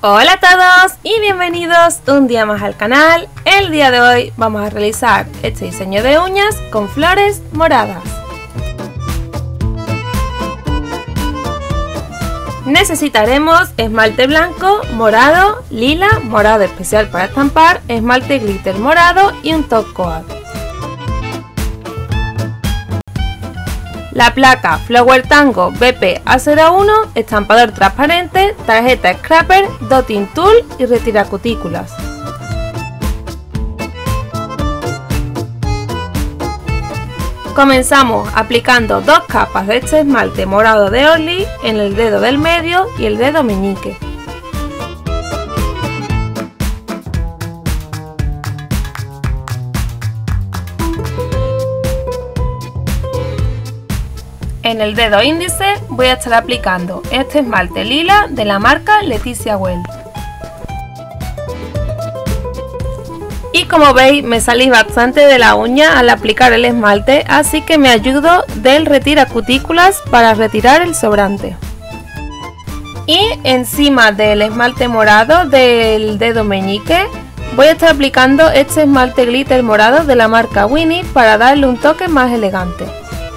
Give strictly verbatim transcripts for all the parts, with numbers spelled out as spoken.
Hola a todos y bienvenidos un día más al canal. El día de hoy vamos a realizar este diseño de uñas con flores moradas. Necesitaremos esmalte blanco, morado, lila, morado especial para estampar, esmalte glitter morado y un top coat. La placa Flower Tango B P A cero uno, estampador transparente, tarjeta scrapper, dotting tool y retira cutículas. Comenzamos aplicando dos capas de este esmalte morado de Orly en el dedo del medio y el dedo meñique. En el dedo índice voy a estar aplicando este esmalte lila de la marca Leticia Well. Y como veis me salí bastante de la uña al aplicar el esmalte, así que me ayudo del retira cutículas para retirar el sobrante. Y encima del esmalte morado del dedo meñique voy a estar aplicando este esmalte glitter morado de la marca Winnie para darle un toque más elegante.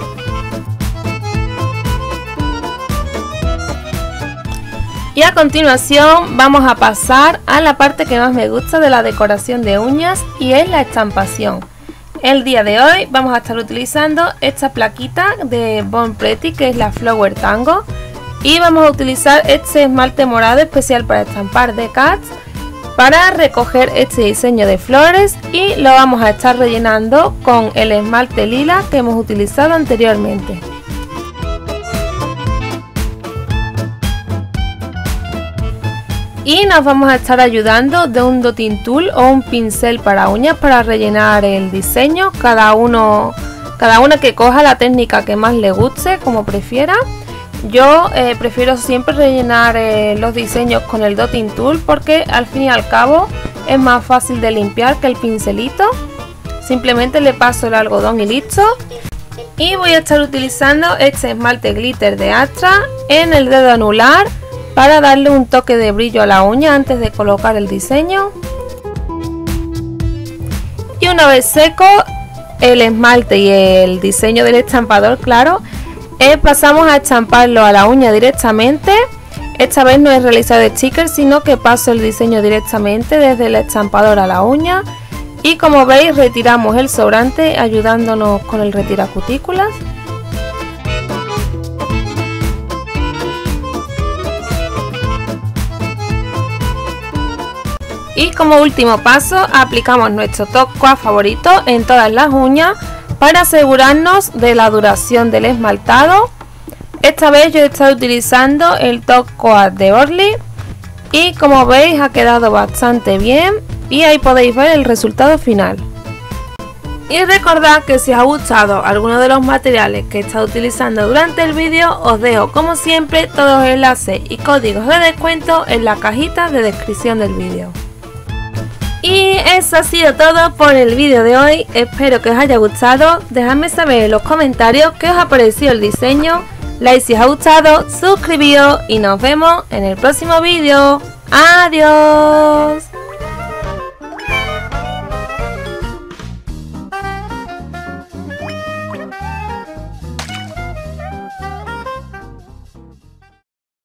Y a continuación vamos a pasar a la parte que más me gusta de la decoración de uñas, y es la estampación. El día de hoy vamos a estar utilizando esta plaquita de Bon Pretty, que es la Flower Tango, y vamos a utilizar este esmalte morado especial para estampar de Cats para recoger este diseño de flores, y lo vamos a estar rellenando con el esmalte lila que hemos utilizado anteriormente. Y nos vamos a estar ayudando de un dotting tool o un pincel para uñas para rellenar el diseño, cada uno cada una que coja la técnica que más le guste, como prefiera. Yo eh, prefiero siempre rellenar eh, los diseños con el dotting tool porque al fin y al cabo es más fácil de limpiar que el pincelito. Simplemente le paso el algodón y listo. Y voy a estar utilizando este esmalte glitter de Astra en el dedo anular para darle un toque de brillo a la uña antes de colocar el diseño. Y una vez seco el esmalte y el diseño del estampador, claro, eh, pasamos a estamparlo a la uña directamente. Esta vez no he realizado stickers, sino que paso el diseño directamente desde el estampador a la uña. Y como veis retiramos el sobrante ayudándonos con el retira cutículas. Y como último paso aplicamos nuestro top coat favorito en todas las uñas para asegurarnos de la duración del esmaltado. Esta vez yo he estado utilizando el top coat de Orly y como veis ha quedado bastante bien, y ahí podéis ver el resultado final. Y recordad que si os ha gustado alguno de los materiales que he estado utilizando durante el vídeo, os dejo como siempre todos los enlaces y códigos de descuento en la cajita de descripción del vídeo. Y eso ha sido todo por el vídeo de hoy, espero que os haya gustado, dejadme saber en los comentarios qué os ha parecido el diseño, like si os ha gustado, suscribíos y nos vemos en el próximo vídeo. ¡Adiós!